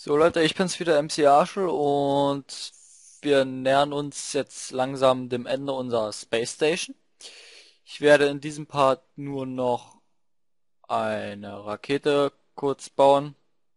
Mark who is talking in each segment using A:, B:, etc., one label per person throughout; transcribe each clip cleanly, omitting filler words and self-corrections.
A: So Leute, ich bin's wieder, MC Arschel, und wir nähern uns jetzt langsam dem Ende unserer Space Station. Ich werde in diesem Part nur noch eine Rakete kurz bauen,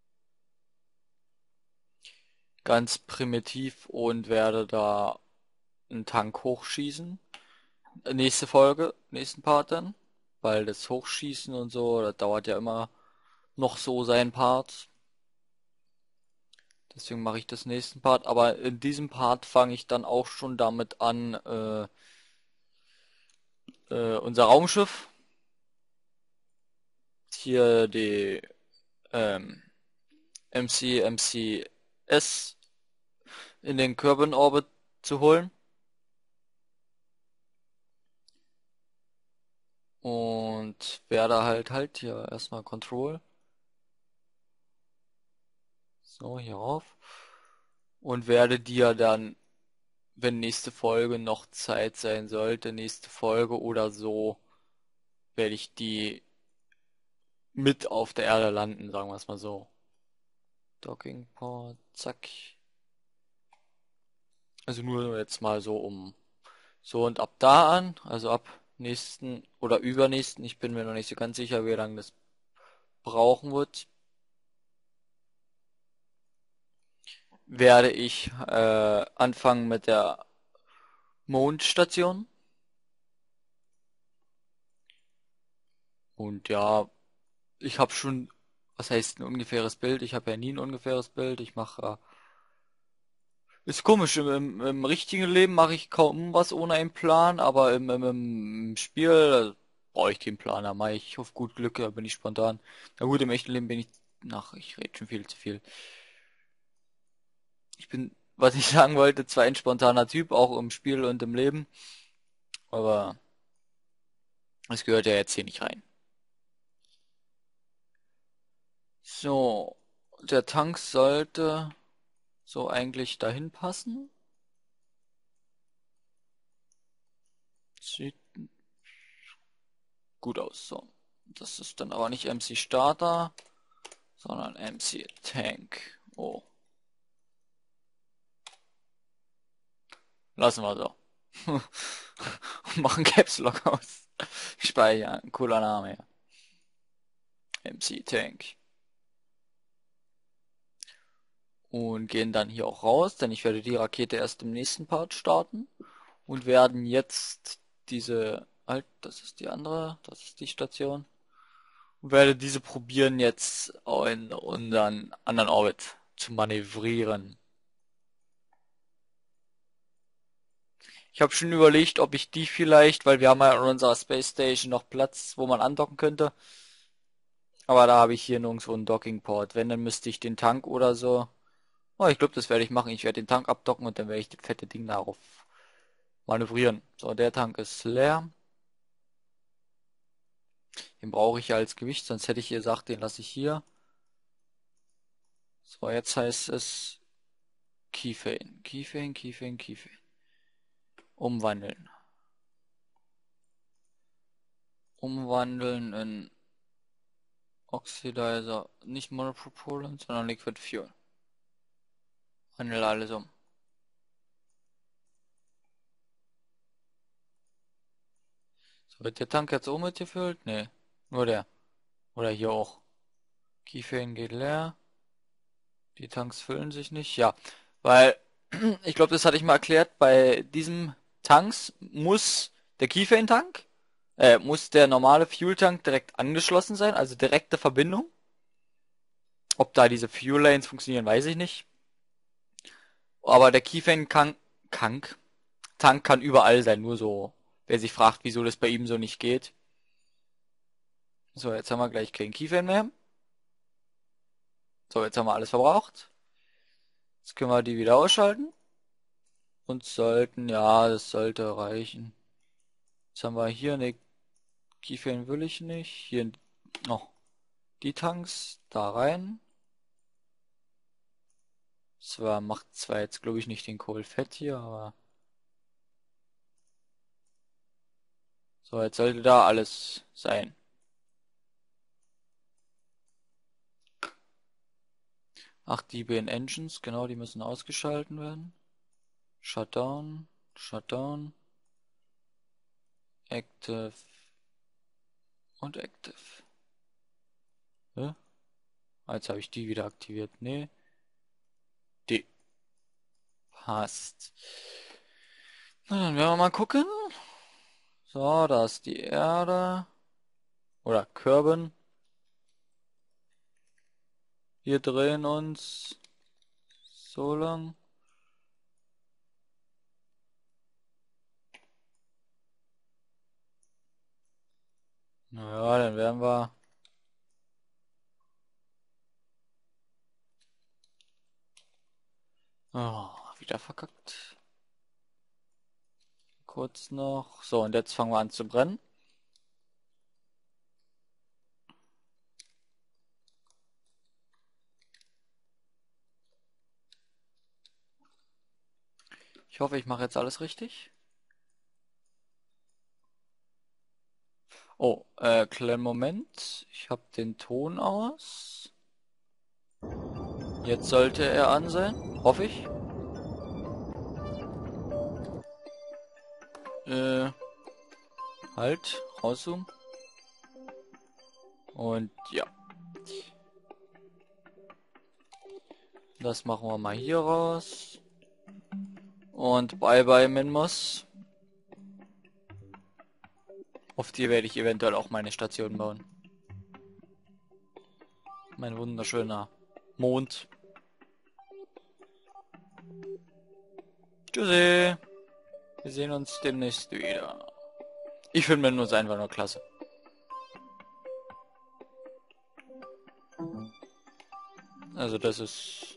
A: ganz primitiv, und werde da einen Tank hochschießen. Nächste Folge, nächsten Part dann, weil das Hochschießen und so, das dauert ja immer noch so seinen Part. Deswegen mache ich das nächsten Part, aber in diesem Part fange ich dann auch schon damit an, unser Raumschiff, hier die ähm, MCS in den Kerbin Orbit zu holen und werde halt hier erstmal Control, so hier rauf, und werde dir dann, wenn nächste Folge noch Zeit sein sollte, nächste Folge oder so, werde ich die mit auf der Erde landen, sagen wir es mal so. Docking Port, zack. Also nur jetzt mal so um. So, und ab da an, also ab nächsten oder übernächsten, ich bin mir noch nicht so ganz sicher, wie lange das brauchen wird, werde ich anfangen mit der Mondstation. Und ja, ich habe schon, was heißt ein ungefähres Bild? Ich habe ja nie ein ungefähres Bild. Ich mache, ist komisch, im richtigen Leben mache ich kaum was ohne einen Plan, aber im Spiel brauche ich keinen Plan, da mache ich auf gut Glück, da bin ich spontan. Na gut, im echten Leben bin ich, ach, ich rede schon viel zu viel. Ich bin, was ich sagen wollte, zwar ein spontaner Typ, auch im Spiel und im Leben, aber es gehört ja jetzt hier nicht rein. So, der Tank sollte so eigentlich dahin passen. Sieht gut aus. So, das ist dann aber nicht MC Starter, sondern MC Tank. Oh, lassen wir so. Machen Caps Lock aus. Speichern, cooler Name, ja. MC Tank. Und gehen dann hier auch raus, denn ich werde die Rakete erst im nächsten Part starten. Und werden jetzt diese, halt, das ist die andere, das ist die Station. Und werde diese probieren jetzt in unseren anderen Orbit zu manövrieren. Ich habe schon überlegt, ob ich die vielleicht, weil wir haben ja in unserer Space Station noch Platz, wo man andocken könnte. Aber da habe ich hier nirgendwo einen Dockingport. Wenn, dann müsste ich den Tank oder so. Oh, ich glaube, das werde ich machen. Ich werde den Tank abdocken und dann werde ich das fette Ding darauf manövrieren. So, der Tank ist leer. Den brauche ich ja als Gewicht, sonst hätte ich gesagt, den lasse ich hier. So, jetzt heißt es Keyfane. Keyfane, Keyfane, Keyfane. Umwandeln. Umwandeln in Oxidizer. Nicht Monopropellant, sondern Liquid Fuel. Wandel alles um. So, wird der Tank jetzt auch mitgefüllt? Nee, nur der. Oder hier auch. Keyfane geht leer. Die Tanks füllen sich nicht. Ja, weil, ich glaube, das hatte ich mal erklärt, bei diesem Tanks muss der Keyfane-Tank, muss der normale Fuel-Tank direkt angeschlossen sein, also direkte Verbindung. Ob da diese Fuel Lanes funktionieren, weiß ich nicht. Aber der Tank kann überall sein, nur so, wer sich fragt, wieso das bei ihm so nicht geht. So, jetzt haben wir gleich keinen Keyfane mehr. So, jetzt haben wir alles verbraucht. Jetzt können wir die wieder ausschalten. Und sollten, ja, das sollte reichen. Jetzt haben wir hier eine Keyframe will ich nicht. Hier noch die Tanks da rein. Zwar macht zwar jetzt glaube ich nicht den Kohl fett hier, aber so, jetzt sollte da alles sein. Ach, die beiden Engines, genau, die müssen ausgeschalten werden. Shutdown, Shutdown, Active und Active. Ja? Jetzt habe ich die wieder aktiviert. Nee, die passt. Na, dann werden wir mal gucken. So, da ist die Erde. Oder Körben. Wir drehen uns so lang. Naja, dann werden wir... Oh, wieder verkackt. Kurz noch. So, und jetzt fangen wir an zu brennen. Ich hoffe, ich mache jetzt alles richtig. Oh, kleinen Moment. Ich habe den Ton aus. Jetzt sollte er an sein. Hoffe ich. Halt. Rauszoomen. Und ja. Das machen wir mal hier raus. Und bye bye Minmos. Auf die werde ich eventuell auch meine Station bauen. Mein wunderschöner Mond. Tschüssi. Wir sehen uns demnächst wieder. Ich finde Minmos einfach nur klasse. Also das ist...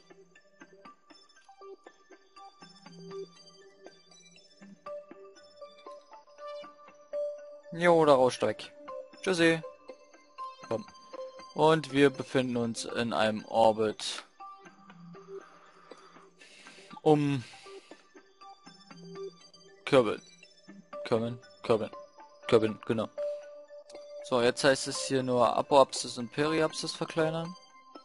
A: Jo, da rauscht er weg. Tschüssi. Komm. Und wir befinden uns in einem Orbit um Kerbin. Kerbin, genau. So, jetzt heißt es hier nur Apoapsis und Periapsis verkleinern.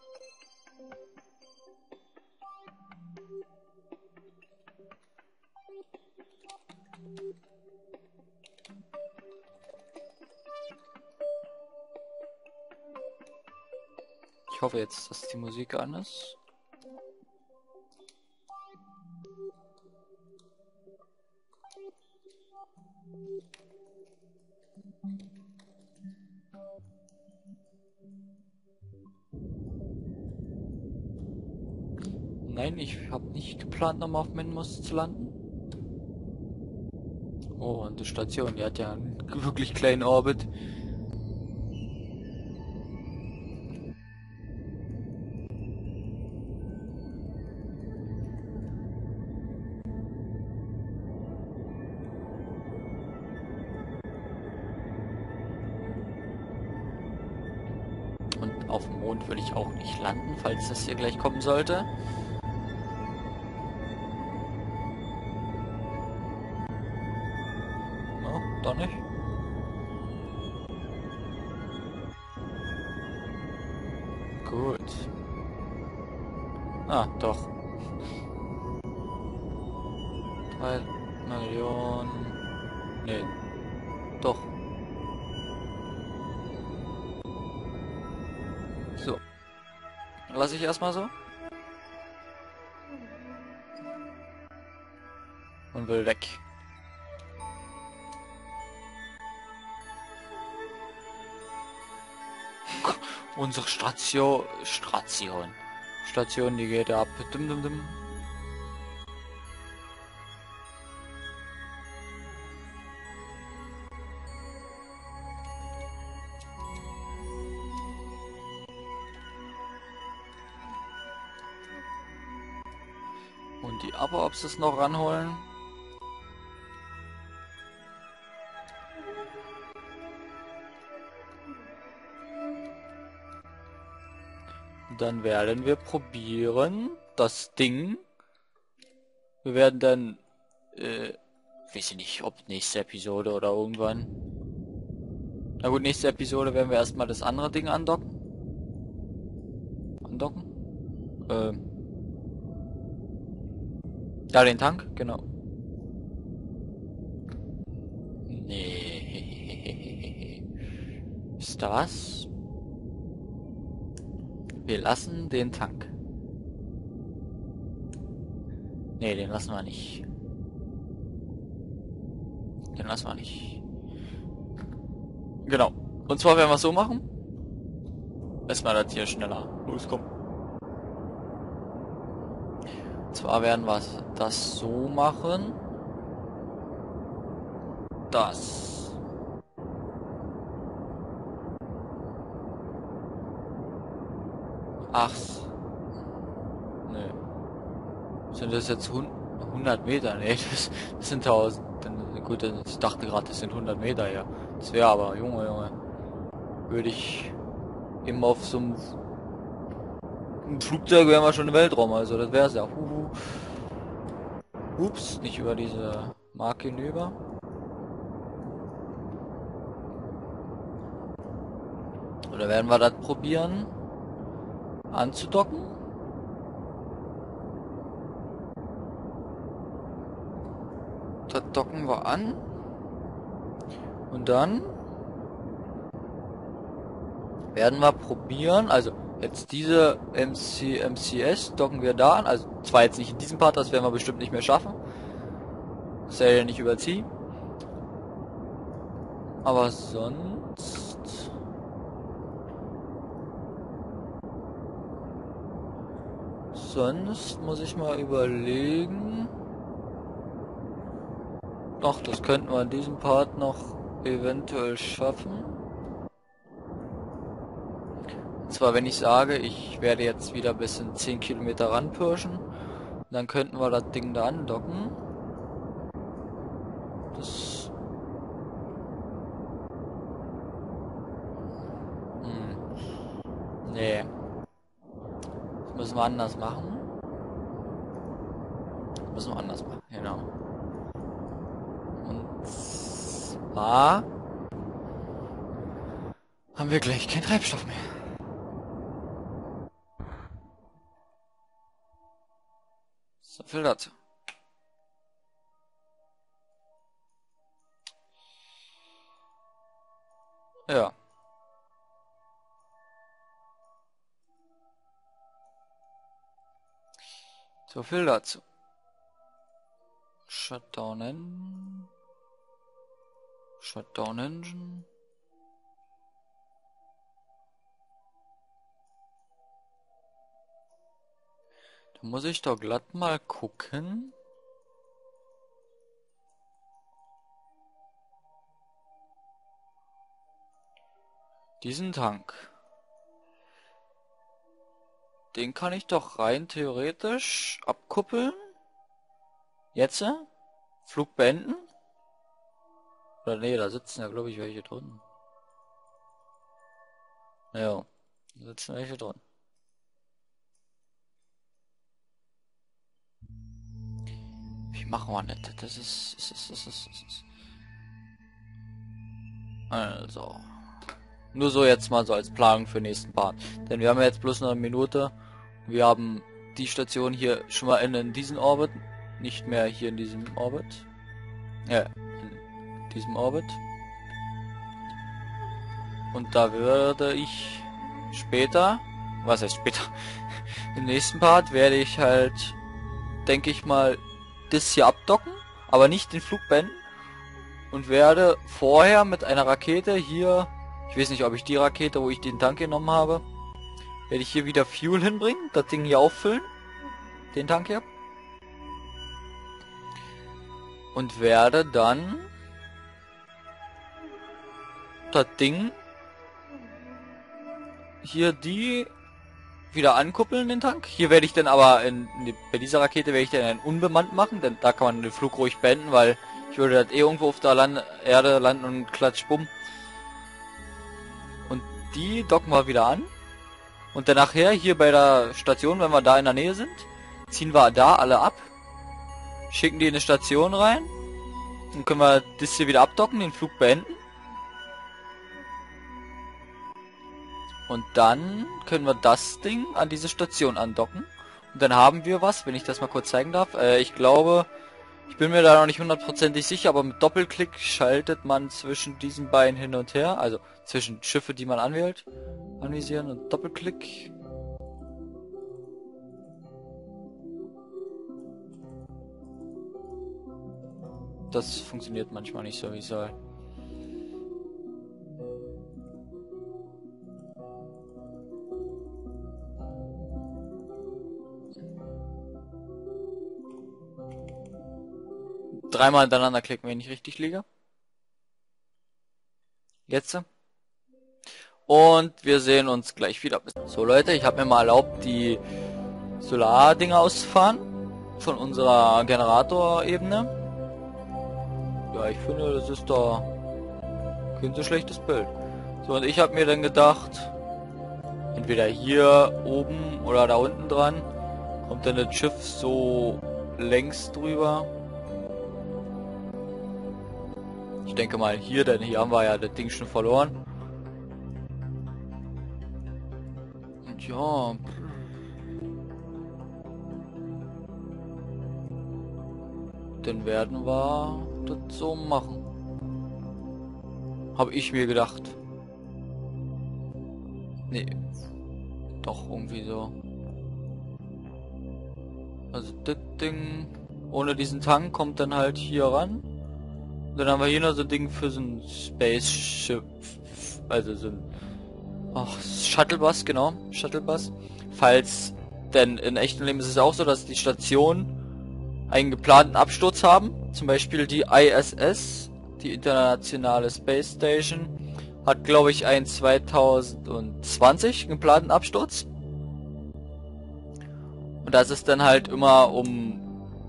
A: Ich hoffe jetzt, dass die Musik an ist. Nein, ich habe nicht geplant, nochmal auf Minmus zu landen. Oh, und die Station, die hat ja einen wirklich kleinen Orbit. Und auf dem Mond will ich auch nicht landen, falls das hier gleich kommen sollte. No, doch nicht. Gut. Ah, doch. 3 Millionen. Nee. Doch. So. Lasse ich erstmal so. Und will weg. Unsere Station, die geht ab. Dum, dum, dum. Und die Apoapsis noch ranholen. Dann werden wir probieren, das Ding. Wir werden dann, weiß ich nicht, ob nächste Episode oder irgendwann. Na gut, nächste Episode werden wir erstmal das andere Ding andocken. Ja, den Tank, genau. Nee. Ist da was? Wir lassen den Tank. Nee, den lassen wir nicht. Den lassen wir nicht. Genau. Und zwar werden wir es so machen. Erstmal das hier schneller loskommen. Und zwar werden wir das so machen. Das. Ach. Nö. Sind das jetzt 100 Meter? Nee, das sind 1000. Gut, ich dachte gerade, das sind 100 Meter, ja. Das wäre aber, Junge. Würde ich eben auf so einem Flugzeug wären wir schon im Weltraum, also das wäre es ja. Ups, nicht über diese Marke hinüber. Oder werden wir das probieren anzudocken? Das docken wir an. Und dann werden wir probieren, also jetzt diese MCS docken wir da an, also zwar jetzt nicht in diesem Part, das werden wir bestimmt nicht mehr schaffen. Das sei ja nicht überziehen. Aber sonst... Sonst muss ich mal überlegen... Doch, das könnten wir in diesem Part noch eventuell schaffen. Und zwar, wenn ich sage, ich werde jetzt wieder bis in 10 Kilometer ranpirschen, dann könnten wir das Ding da andocken. Das... Nee. Das müssen wir anders machen. Genau. Und zwar haben wir gleich keinen Treibstoff mehr. So viel dazu. Ja. So viel dazu. Shutdown Engine. Da muss ich doch glatt mal gucken. Diesen Tank. Den kann ich doch rein theoretisch abkuppeln. Jetzt? Flug beenden? Oder nee, da sitzen ja glaube ich welche drin. Ja, da sitzen welche drin. Wie machen wir das? Das ist... Also. Nur so jetzt mal so als Planung für den nächsten Part. Denn wir haben ja jetzt bloß noch eine Minute. Wir haben die Station hier schon mal in diesem Orbit. Nicht mehr hier in diesem Orbit. Ja, in diesem Orbit. Und da würde ich später, was heißt später, im nächsten Part werde ich halt, denke ich mal, das hier abdocken, aber nicht den Flug beenden. Und werde vorher mit einer Rakete hier, ich weiß nicht, ob ich die Rakete, wo ich den Tank genommen habe, werde ich hier wieder Fuel hinbringen, das Ding hier auffüllen, den Tank hier. Und werde dann das Ding hier die wieder ankuppeln, den Tank. Hier werde ich dann aber bei dieser Rakete werde ich dann einen unbemannt machen, denn da kann man den Flug ruhig beenden, weil ich würde das irgendwo auf der Erde landen und klatsch bumm. Und die docken wir wieder an. Und dann nachher hier bei der Station, wenn wir da in der Nähe sind, ziehen wir da alle ab. Schicken die in eine Station rein. Dann können wir das hier wieder abdocken, den Flug beenden. Und dann können wir das Ding an diese Station andocken. Und dann haben wir was, wenn ich das mal kurz zeigen darf. Ich glaube, ich bin mir da noch nicht hundertprozentig sicher, aber mit Doppelklick schaltet man zwischen diesen beiden hin und her. Also zwischen Schiffe, die man anwählt. Anvisieren und Doppelklick. Das funktioniert manchmal nicht so, wie es soll. Dreimal hintereinander klicken, wenn ich richtig liege. Jetzt. Und wir sehen uns gleich wieder. So Leute, ich habe mir mal erlaubt, die Solar-Dinger auszufahren. Von unserer Generatorebene. Ja, ich finde, das ist doch kein so schlechtes Bild. So, und ich habe mir dann gedacht, entweder hier oben oder da unten dran, kommt dann das Schiff so längs drüber. Ich denke mal hier, denn hier haben wir ja das Ding schon verloren. Und ja. Dann werden wir das so machen. Habe ich mir gedacht. Nee. Doch, irgendwie so. Also das Ding ohne diesen Tank kommt dann halt hier ran. Und dann haben wir hier noch so ein Ding für so ein Spaceship. Also so ein Shuttlebus, genau. Shuttlebus. Falls, denn in echten Leben ist es auch so, dass die Stationen einen geplanten Absturz haben. Zum Beispiel die ISS, die Internationale Space Station, hat glaube ich einen 2020 geplanten Absturz. Und das ist dann halt immer um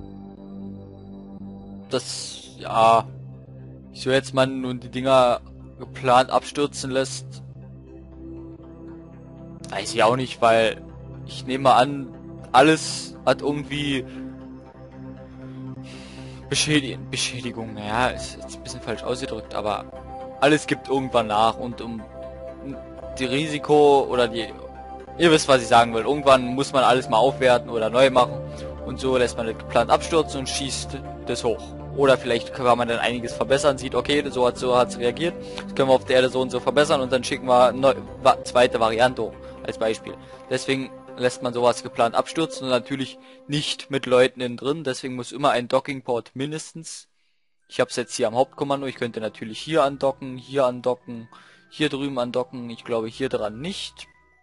A: das, ja, wieso jetzt man nun die Dinger geplant abstürzen lässt, weiß ich auch nicht, weil ich nehme an, alles hat irgendwie Beschädigung, naja, ist jetzt ein bisschen falsch ausgedrückt, aber alles gibt irgendwann nach und um die Risiko oder die, ihr wisst, was ich sagen will, irgendwann muss man alles mal aufwerten oder neu machen und so lässt man das geplant abstürzen und schießt das hoch. Oder vielleicht kann man dann einiges verbessern, sieht, okay, so hat's reagiert, das können wir auf der Erde so und so verbessern und dann schicken wir eine zweite Variante hoch, als Beispiel. Deswegen lässt man sowas geplant abstürzen und natürlich nicht mit Leuten innen drin, deswegen muss immer ein Dockingport mindestens. Ich habe es jetzt hier am Hauptkommando, ich könnte natürlich hier andocken, hier drüben andocken, ich glaube hier dran nicht.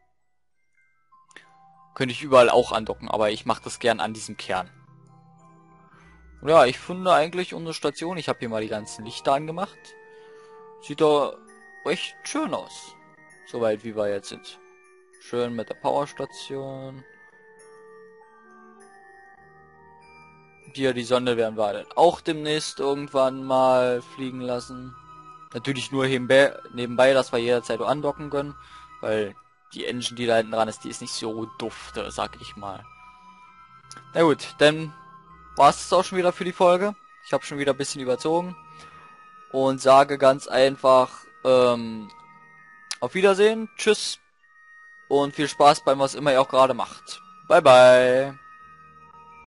A: Könnte ich überall auch andocken, aber ich mache das gern an diesem Kern. Ja, ich finde eigentlich unsere Station, ich habe hier mal die ganzen Lichter angemacht. Sieht doch recht schön aus, soweit wie wir jetzt sind. Schön mit der Powerstation. Hier die Sonne werden wir dann auch demnächst irgendwann mal fliegen lassen. Natürlich nur nebenbei, dass wir jederzeit andocken können, weil die Engine, die da hinten dran ist, die ist nicht so dufte, sag ich mal. Na gut, dann war es auch schon wieder für die Folge. Ich habe schon wieder ein bisschen überzogen und sage ganz einfach auf Wiedersehen, tschüss und viel Spaß beim was immer ihr auch gerade macht. Bye bye.